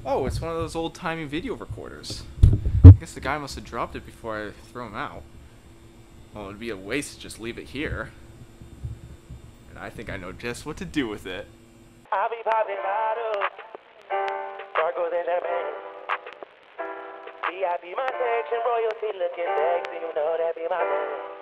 Oh, it's one of those old-timey video recorders. I guess the guy must have dropped it before I threw him out. Well, it'd be a waste to just leave it here. And I think I know just what to do with it. I'll be popping bottles, sparkles in champagne. VIP my section, royalty looking sexy, you know that be my thing.